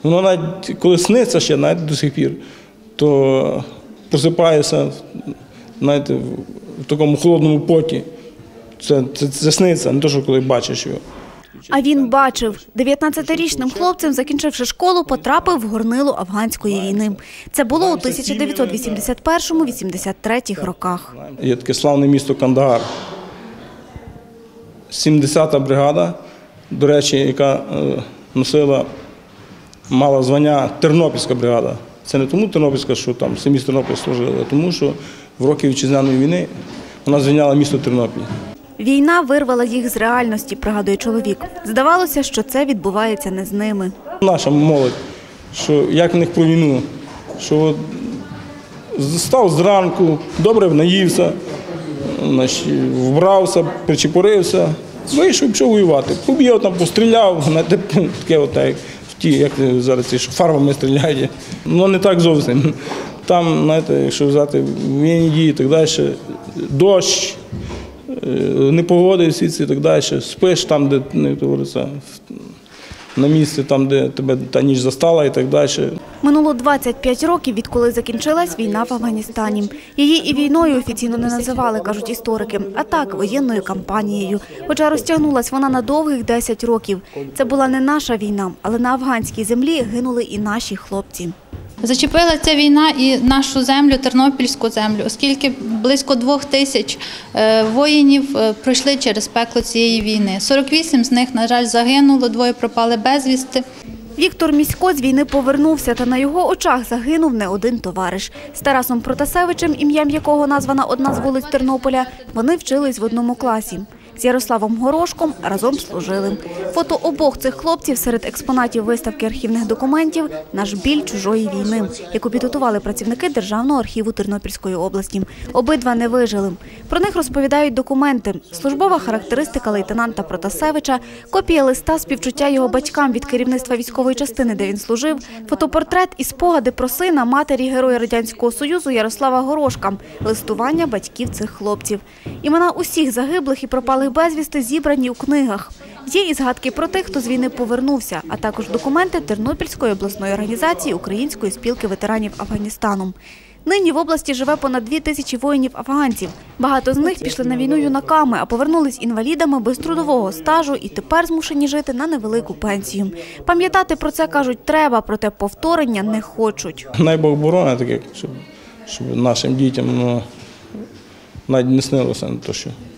Воно навіть коли сниться ще, знаєте, до сих пір, то просипаєшся, знаєте, в такому холодному поті. Це сниться, не те, що коли бачиш його. А він бачив. 19-річним хлопцем, закінчивши школу, потрапив в горнило афганської війни. Це було у 1981-83 роках. Є таке славне місто Кандагар. 70-та бригада, до речі, яка мала звання Тернопільська бригада. Це не тому Тернопільська, що там самі з Тернополя служили, а тому, що в роки Вітчизняної війни вона звільняла місто Тернопіль. Війна вирвала їх з реальності, пригадує чоловік. Здавалося, що це відбувається не з ними. Наша молодь, що як в них про війну, що став зранку, добре наївся, вбрався, причепурився, вийшов і пішов воювати. Побігав там, постріляв, таке от, як зараз ці фарбами стріляють. Ну не так зовсім. Там, знаєте, якщо взяти воєнні дії і так далі, дощ, непогоди всі ці і так далі, спиш там, де, не говориться, на місці, там, де тебе та ніч застала і так далі. Минуло 25 років, відколи закінчилась війна в Афганістані. Її і війною офіційно не називали, кажуть історики, а так воєнною кампанією. Хоча розтягнулась вона на довгих 10 років. Це була не наша війна, але на афганській землі гинули і наші хлопці. Зачепила ця війна і нашу землю, тернопільську землю, оскільки близько 2000 воїнів пройшли через пекло цієї війни. 48 з них, на жаль, загинуло, 2 пропали безвісти. Віктор Місько з війни повернувся, та на його очах загинув не один товариш. З Тарасом Протасевичем, ім'ям якого названа одна з вулиць Тернополя, вони вчились в одному класі. З Ярославом Горошком разом служили. Фото обох цих хлопців серед експонатів виставки архівних документів «Наш біль чужої війни», яку підготували працівники Державного архіву Тернопільської області. Обидва не вижили. Про них розповідають документи. Службова характеристика лейтенанта Протасевича, копія листа співчуття його батькам від керівництва військової частини, де він служив, фотопортрет і спогади про сина матері Героя Радянського Союзу Ярослава Горошка, листування батьків цих хлопців. Імена усіх загиблих і пропалих безвісти зібрані у книгах. Є і згадки про тих, хто з війни повернувся, а також документи Тернопільської обласної організації Української спілки ветеранів Афганістану. Нині в області живе понад 2000 воїнів-афганців. Багато з них пішли на війну юнаками, а повернулись інвалідами без трудового стажу і тепер змушені жити на невелику пенсію. Пам'ятати про це, кажуть, треба, проте повторення не хочуть. Най Бог борони таке, щоб нашим дітям навіть не снилося,